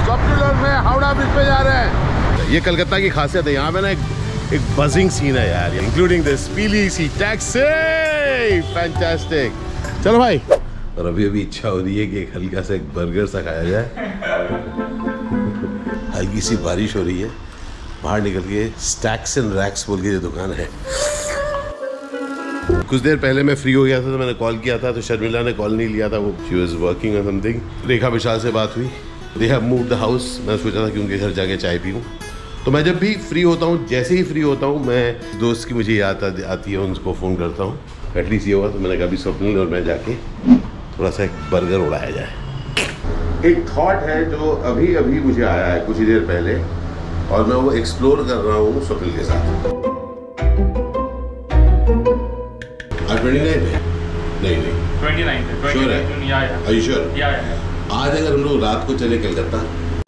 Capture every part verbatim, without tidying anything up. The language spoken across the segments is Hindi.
स्वप्निल में हावड़ा ब्रिज पे जा रहे हैं। ये कलकत्ता की खासियत है, यहाँ पे ना एक, एक बजिंग सीन है यार, इंक्लूडिंग दिस पीली सी टैक्सी। फैंटास्टिक। चलो भाई। और अभी अभी इच्छा हो रही है कि एक हल्का सा एक बर्गर सा खाया जाए। हल्की सी बारिश हो रही है, बाहर निकल के स्टैक्स एंड रैक्स बोल के जो दुकान है। कुछ देर पहले मैं फ्री हो गया था तो मैंने कॉल किया था, तो शर्मिला ने कॉल नहीं लिया था, वो she was working on something. Rekha Vishal से बात हुई, they have moved the house. मैं सोचा था कि उनके घर जाके चाय पीऊँ। तो मैं जब भी फ्री होता हूँ, जैसे ही फ्री होता हूँ, मैं दोस्त की मुझे याद आती है, उनको फ़ोन करता हूँ। एटलीस्ट ये हुआ तो मैंने कहा स्वप्निल और मैं जाके थोड़ा सा एक बर्गर उड़ाया जाए। एक थॉट है जो अभी अभी मुझे आया है कुछ ही देर पहले, और मैं वो एक्सप्लोर कर रहा हूँ स्वप्निल के साथ। आज ट्वेंटी नाइन है? नहीं नहीं ट्वेंटी नाइन है। श्योर है? या या आर यू श्योर? या या आज अगर हम लोग रात को चले कलकत्ता,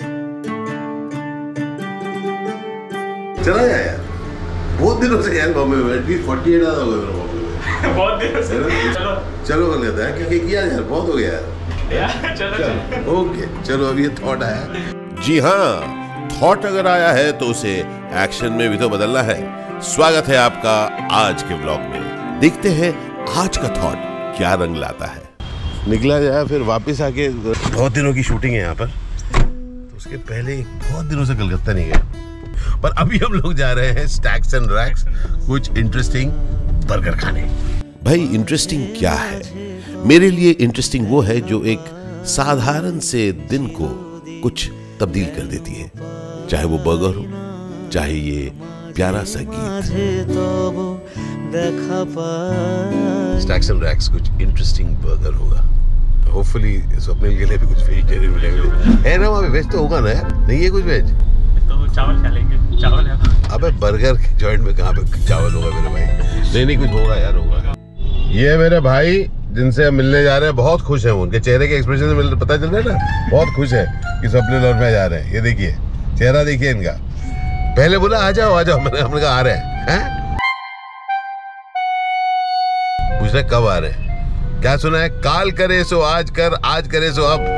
चला जाए यार। बहुत दिनों से यार बॉम्बे में, एटलीस्ट फोर्टी एट आधा हो गया बॉम्बे में। बहुत दिनों से। चलो चलो कलकत्ता है, क्या किया यार, बहुत हो गया यार। चलो चलो ओके चलो। अब ये थॉट आया। जी हाँ, थॉट अगर आया है तो उसे एक्शन में भी तो बदलना है। स्वागत है आपका आज के ब्लॉग में। देखते हैं आज का थॉट क्या रंग लाता है। निकला जाए फिर वापस आके, बहुत दिनों की शूटिंग है यहाँ पर, तो उसके पहले बहुत दिनों से कलकत्ता नहीं गया। पर अभी हम लोग जा रहे हैं स्टैक्स एंड रैक्स कुछ इंटरेस्टिंग बर्गर खाने। भाई इंटरेस्टिंग क्या है? मेरे लिए इंटरेस्टिंग वो है जो एक साधारण से दिन को कुछ तब्दील कर देती है, चाहे वो बर्गर हो, चाहे ये प्यारा सा गीत। स्टैक्स एंड रैक्स कुछ इंटरेस्टिंग बर्गर होगा। होपफुली स्वप्निल के लिए भी कुछ वेजिटेरियन मिलेगा। है ना वहाँ पे वेज तो होगा ना यार? नहीं है कुछ वेज? तो चावल खा लेंगे। चावल है। अबे बर्गर के जॉइंट में कहाँ पे चावल होगा मेरे भाई? नहीं नहीं कुछ होगा यार, होगा। ये मेरे भाई जिनसे हम मिलने जा रहे हैं, बहुत खुश हैं। उनके चेहरे के एक्सप्रेशन से पता चल रहा है ना, बहुत खुश है कि स्वप्निल और मैं जा रहे हैं। ये देखिए चेहरा देखिए इनका। पहले बोला आ जाओ आ जाओ, मैंने हमने कहा आ रहे हैं। हैं? पूछ रहे कब आ रहे हैं? क्या सुना है? काल करे सो आज कर, आज करे सो अब।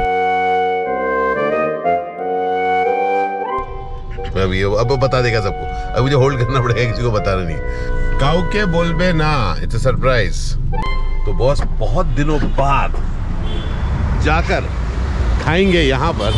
अब ये अब बता देगा सबको। अब मुझे होल्ड करना पड़ेगा, किसी को बताना नहीं। काऊ के बोलबे ना, इट्स अ सरप्राइज। तो बॉस बहुत दिनों बाद जाकर खाएंगे यहाँ पर।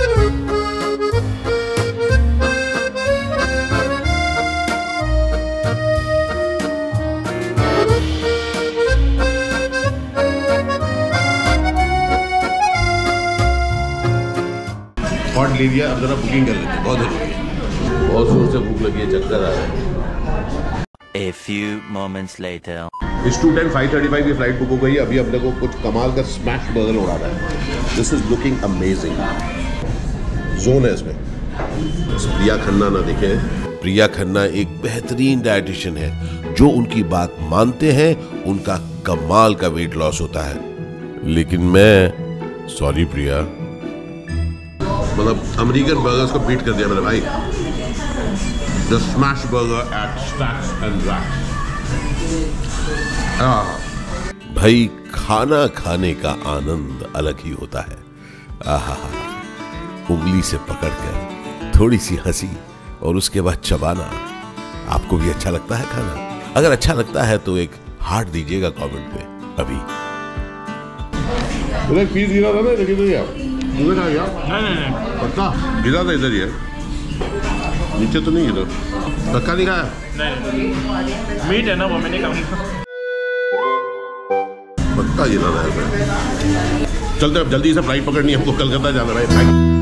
थॉट ले लिया, अब जरा बुकिंग कर लेते हैं, बहुत देर हो गई, बहुत जोर से भूख लगी है, चक्कर आ रहा है। A few moments later. इस two ten five thirty five की फ्लाइट बुक हो गई। अभी अपने को कुछ कमाल का स्मैश बर्गर उड़ाना है। This is looking amazing. Zone है इसमें। प्रिया खन्ना ना देखे। प्रिया खन्ना एक बेहतरीन डाइटिशियन है, जो उनकी बात मानते हैं उनका कमाल का वेट लॉस होता है। लेकिन मैं सॉरी प्रिया, मतलब अमेरिकन बर्गर्स को बीट कर दिया मेरे भाई। The smash burger at stacks and racks. भाई खाना खाने का आनंद अलग ही होता है। आहा, उंगली से पकड़कर थोड़ी सी हंसी और उसके बाद चबाना। आपको भी अच्छा लगता है खाना? अगर अच्छा लगता है तो एक हार्ट दीजिएगा कमेंट पे अभी। उधर पीस गिरा था ना, लेकिन तो यार उधर आ गया। नहीं नहीं नहीं पक्का गिरा था इधर ही है, नीचे तो नहीं गिरा। पक्का नहीं खाया? नहीं, मीट है ना वो, मैंने खाऊंगा। पक्का गिरा था यार। चलते अब जल्दी से फ्लाइट पकड़नी है, हमको कलकत्ता जाना है।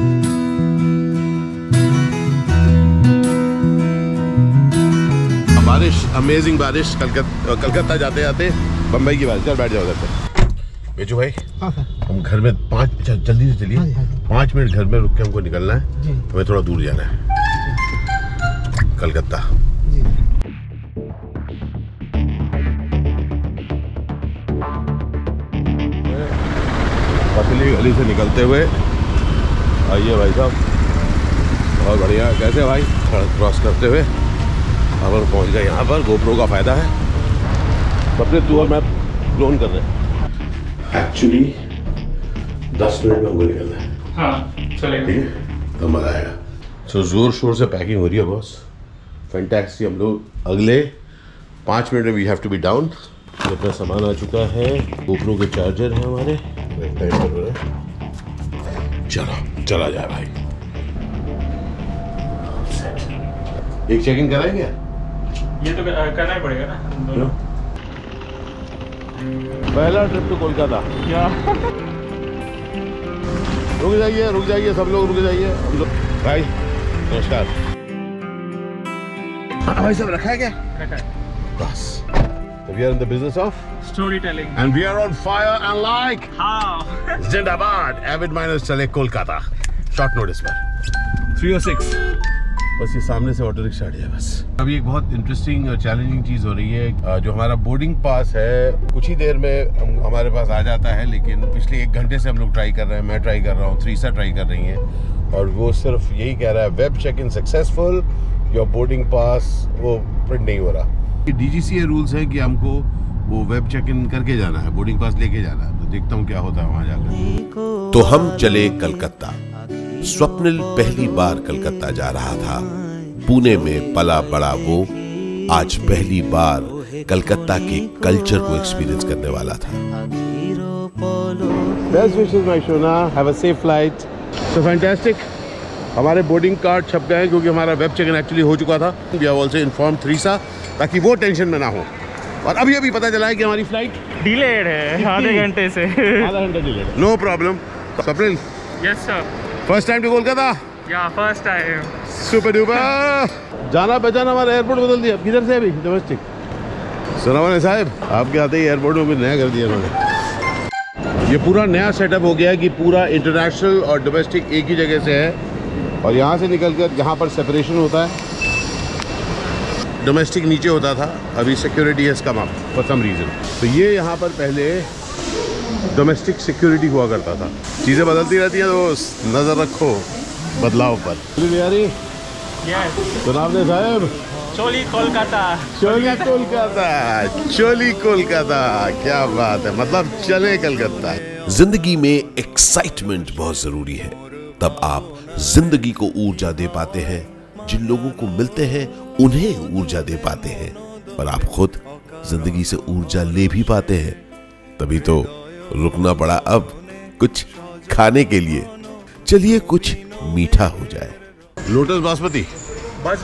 बारिश, अमेजिंग बारिश। कलकत्ता कलकत्ता जाते जाते बम्बई की बारिश। चल बैठ जाओ उधर पे। बेचू भाई, हाँ हम घर में पाँच, जल्दी से चलिए, पाँच मिनट घर में रुक के हमको निकलना है। हमें थोड़ा दूर जाना है, कलकत्ता। पतली गली से निकलते हुए आइए भाई साहब, बहुत बढ़िया। कैसे भाई? सड़क क्रॉस करते हुए अब हम पहुंच गए यहाँ पर। गोप्रो का फायदा है, अपने तू और मैं ड्रोन कर रहे हैं। एक्चुअली दस मिनट में हमको निकलना है। हाँ चलेगा। ठीक है, तो मजा आएगा। सो जोर शोर से पैकिंग हो रही है बॉस, फैंटास्टिक। हम लोग अगले पाँच मिनट में we have to be down. अपना सामान आ चुका है, गोप्रो के चार्जर है हमारे। चलो चला जाए भाई। एक चेक इन कराएंगे? ये तो करना ही पड़ेगा ना दोनों। पहला ट्रिप टू कोलकाता। क्या रुक जाइए रुक जाइए सब लोग रुक जाइए। हम लोग भाई नमस्कार। भाई सब रखा है क्या? रखा है बस। We are in the business of storytelling and we are on fire and like how जिंदाबाद एविड माइनस चले कोलकाता शॉर्ट नोटिस पर थ्री ओ सिक्स। बस ये सामने से ऑटो रिक्शा है। बस अभी एक बहुत इंटरेस्टिंग और चैलेंजिंग चीज़ हो रही है। जो हमारा बोर्डिंग पास है कुछ ही देर में हम, हमारे पास आ जाता है, लेकिन पिछले एक घंटे से हम लोग ट्राई कर रहे हैं। मैं ट्राई कर रहा हूँ, थ्रीसा ट्राई कर रही है, और वो सिर्फ यही कह रहा है web check in successful, your boarding pass वो प्रिंट नहीं हो रहा। डीजीसीए रूल्स है कि हमको वो वेब चेक इन करके जाना है, बोर्डिंग पास लेके जाना है। तो देखता हूँ क्या होता है वहाँ जाकर। तो हम चले कलकत्ता। स्वप्निल पहली बार कलकत्ता जा रहा था। पुणे में पला बड़ा वो आज पहली बार कलकत्ता के कल्चर को एक्सपीरियंस करने वाला था। Best wishes my Shona, have a safe flight. So fantastic. हमारे बोर्डिंग कार्ड छप गए हैं क्योंकि हमारा वेब चेक इन एक्चुअली हो चुका था। We have also informed थ्रीसा ताकि वो टेंशन में ना हो। और अभी अभी पता चला है कि हमारी फ्लाइट डिलेड है आधे घंटे से। आधा घंटा delayed. No problem. Swapnil yes sir. First time to Kolkata? या फर्स्ट टाइम। Super duper. जाना पहचाना हमारा एयरपोर्ट बदल दिया। किधर से अभी? डोमेस्टिक। सुनावाने साहब आपके आते ही एयरपोर्ट में भी नया कर दिया उन्होंने। ये पूरा नया सेटअप हो गया है कि पूरा इंटरनेशनल और डोमेस्टिक एक ही जगह से है, और यहाँ से निकल कर यहाँ पर सेपरेशन होता है। डोमेस्टिक नीचे होता था, अभी security has come up for some reason. तो ये यहाँ पर पहले डोमेस्टिक सिक्योरिटी हुआ करता था। चीज़ें बदलती रहती हैं दोस्त, नज़र रखो बदलाव पर। तो आपने साहब चोली कोलकाता। चोली कोलकाता, चोली कोलकाता, क्या बात है। मतलब चले कलकत्ता। जिंदगी में एक्साइटमेंट बहुत जरूरी है, तब आप जिंदगी को ऊर्जा दे पाते हैं। जिन लोगों को मिलते हैं उन्हें ऊर्जा दे पाते हैं, और आप खुद जिंदगी से ऊर्जा ले भी पाते हैं। तभी तो रुकना पड़ा अब कुछ खाने के लिए। चलिए कुछ मीठा हो जाए। लोटस बासमती बस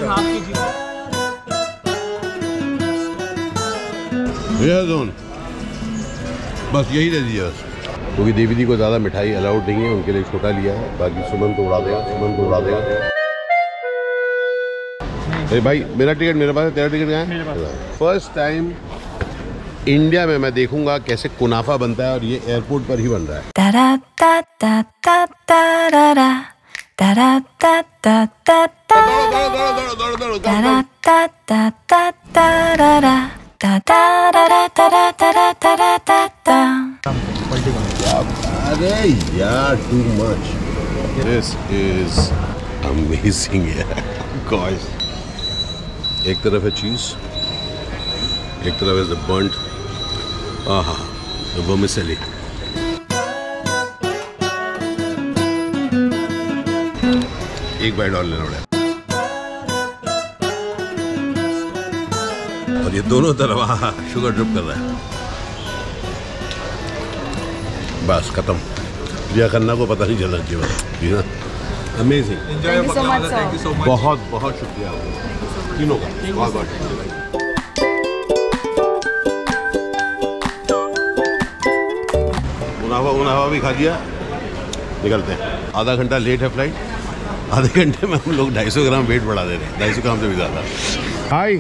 जोन बस यही दे दीजिए बस, क्योंकि देवी दी को ज़्यादा मिठाई अलाउड नहीं है, उनके लिए छोटा लिया है। बाकी सुमन को उड़ा देगा, सुमन को उड़ा देगा। अरे भाई मेरा टिकट मेरे पास है, तेरा टिकट कहाँ है? फर्स्ट टाइम इंडिया में मैं देखूंगा कैसे कुनाफा बनता है, और ये एयरपोर्ट पर ही बन रहा है। अरे यार too much, this is amazing यार गॉइस। एक तरफ है चीज, एक तरफ है बर्न्ड, आहा वर्मिसेली। एक बाइट और लेना पड़ेगा, और ये दोनों तरफ आहा शुगर ड्रिप कर रहा है। बस खत्म। प्रिया खन्ना को पता नहीं चलना चाहिए। अमेजिंग, बहुत बहुत शुक्रिया तीनों का, बहुत बहुत शुक्रिया। मुनाफा मुनाफा भी खा दिया, निकलते हैं। आधा घंटा लेट है फ्लाइट, आधे घंटे में हम लोग ढाई सौ ग्राम वेट बढ़ा दे रहे हैं, ढाई सौ ग्राम से भी ज़्यादा। हाय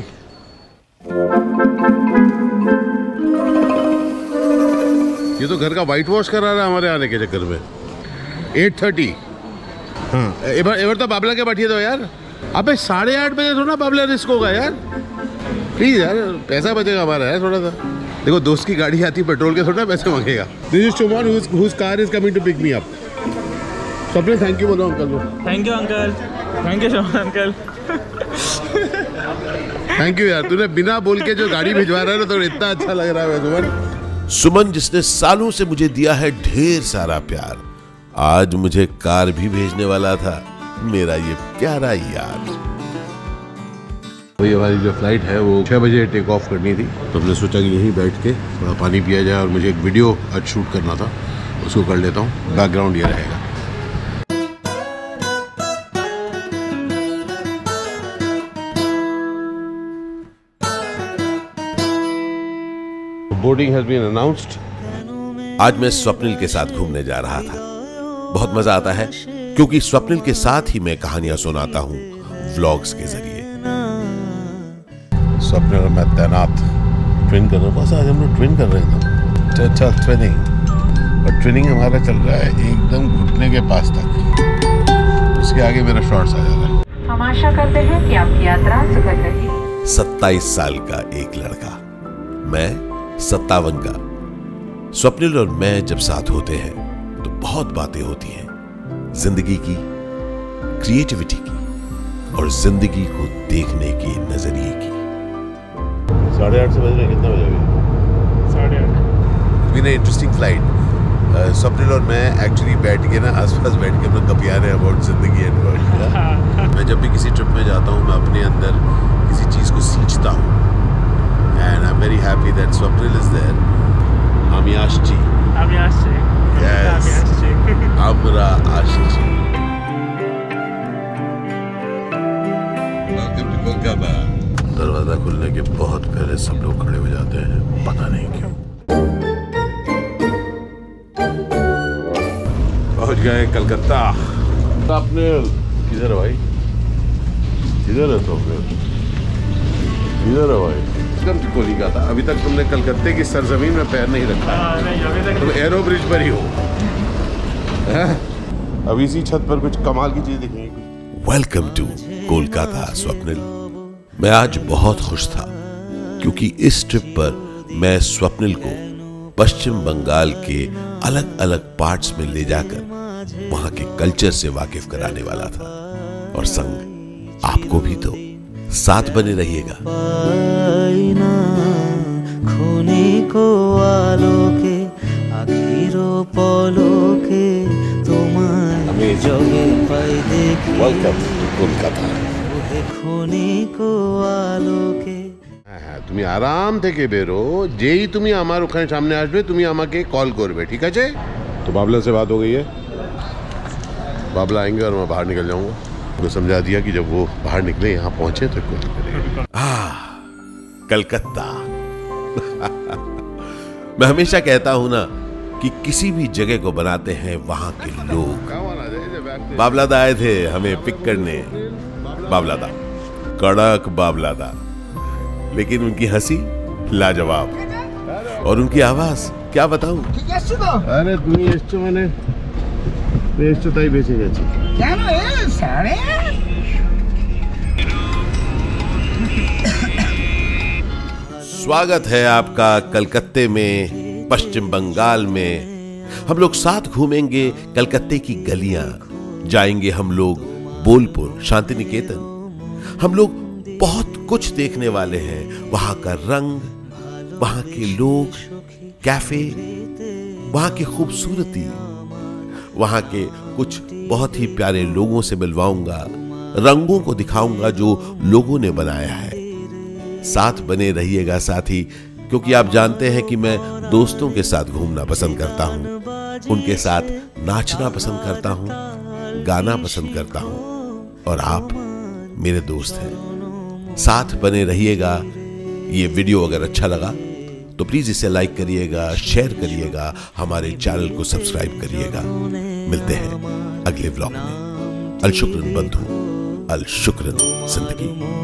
ये तो घर का वाइट वॉश करा रहा है हमारे आने के चक्कर में। Eight thirty. हाँ एबार एबार तो बाबला के बैठिए तो यार। अबे साढ़े आठ बजे थोड़ा बाबला रिस्क होगा यार, प्लीज यार, पैसा बचेगा हमारा है थोड़ा सा। देखो दोस्त की गाड़ी आती पेट्रोल के थोड़ा पैसे मांगेगा। This is Suman whose car is coming to pick me up. सबने थैंक यू बोलो अंकल को। Thank you uncle, thank you Suman uncle. Thank you यार, तूने बिना बोल के जो गाड़ी भिजवा रहा है ना, तो इतना अच्छा लग रहा है सुमन। सुमन जिसने सालों से मुझे दिया है ढेर सारा प्यार, आज मुझे कार भी भेजने वाला था मेरा ये प्यारा यार। तो ये हमारी जो फ्लाइट है वो छः बजे टेक ऑफ करनी थी, तो हमने सोचा कि यहीं बैठ के थोड़ा पानी पिया जाए, और मुझे एक वीडियो आज शूट करना था, उसको कर लेता हूँ। बैकग्राउंड ये रहेगा। Boarding has been announced. आज मैं स्वप्निल के साथ घूमने जा रहा था। बहुत मजा आता है क्योंकि स्वप्निल के साथ ही मैं कहानियां सुनाता हूं व्लॉग्स के जरिए। स्वप्निल और मैं तैनात ट्विन कर रहे हैं। बस आज हम लोग ट्विन कर रहे हैं। अच्छा ट्विनिंग, और ट्विनिंग हमारा चल रहा है एकदम घुटने के पास तक। उसके आगे मेरा शॉर्ट्स आ जा रहा है। हम आशा करते हैं कि आपकी यात्रा सुखद रही। सत्ताईस साल का एक लड़का, मैं सत्तावन का। स्वप्निल और मैं जब साथ होते हैं तो बहुत बातें होती हैं, जिंदगी की, क्रिएटिविटी की और जिंदगी को देखने के नजरिए की। साढ़े आठ से बज रहे, कितना बजे अभी? साढ़े आठ। Been interesting flight. स्वप्निल और मैं एक्चुअली बैठ के ना आसपास बैठ के हम लोग कभी आ रहे हैं अबाउट जिंदगी एंड वर्क। मैं जब भी किसी ट्रिप में जाता हूँ, मैं अपने अंदर किसी चीज़ को सींचता हूँ। And I'm very happy that Swapnil is there. Amyashi. Amyashi. Yes. Amyashi. Amra Ashishi. Welcome to Kolkata. दरवाजा खुलने के बहुत पहले सब लोग खड़े हो जाते हैं, पता नहीं क्यों। पहुंच गए कलकत्ता। स्वप्निल किधर है भाई? किधर है स्वप्निल? किधर है भाई? कोलकाता। अभी तक तुमने कलकत्ते की सरजमीन में पैर नहीं रखा। नहीं, अभी तक तुम एरो ब्रिज पर ही हो। अब इसी छत पर कुछ कमाल की चीज दिखेगी। Welcome to Kolkata Swapnil. मैं आज बहुत खुश था क्योंकि इस ट्रिप पर मैं स्वप्निल को पश्चिम बंगाल के अलग अलग पार्ट्स में ले जाकर वहां के कल्चर से वाकिफ कराने वाला था, और संग आपको भी। तो साथ बने रहिएगा। Welcome to Kolkata. তুমি আরাম থেকে বেরো, যেই তুমি আমার ওখানে সামনে আসবে তুমি আমাকে কল করবে, ঠিক আছে? तो बाबला से बात हो गई है। बाबला आएंगे और मैं बाहर निकल जाऊंगा। उनको समझा दिया कि जब वो बाहर निकले, यहाँ पहुंचे तो कॉल करेंगे। कलकत्ता। मैं हमेशा कहता हूं ना कि किसी भी जगह को बनाते हैं वहां के लोग। बाबलादा आए थे हमें पिक करने। बाबलादा, कड़क बाबलादा, लेकिन उनकी हंसी लाजवाब, और उनकी आवाज क्या बताऊं। अरे তুমি এসছো মানে এসছো তাই বেঁচে গেছি। কেন এ সাড়ে स्वागत है आपका कलकत्ते में, पश्चिम बंगाल में। हम लोग साथ घूमेंगे कलकत्ते की गलियां, जाएंगे हम लोग बोलपुर, शांति निकेतन। हम लोग बहुत कुछ देखने वाले हैं। वहां का रंग, वहां के लोग, कैफे, वहां की खूबसूरती, वहां के कुछ बहुत ही प्यारे लोगों से मिलवाऊंगा, रंगों को दिखाऊंगा जो लोगों ने बनाया है। साथ बने रहिएगा साथी, क्योंकि आप जानते हैं कि मैं दोस्तों के साथ घूमना पसंद करता हूं, उनके साथ नाचना पसंद करता हूं, गाना पसंद करता हूं, और आप मेरे दोस्त हैं। साथ बने रहिएगा। ये वीडियो अगर अच्छा लगा तो प्लीज इसे लाइक करिएगा, शेयर करिएगा, हमारे चैनल को सब्सक्राइब करिएगा। मिलते हैं अगले व्लॉग में। अल शुक्रन बंधु, अल शुक्रन जिंदगी।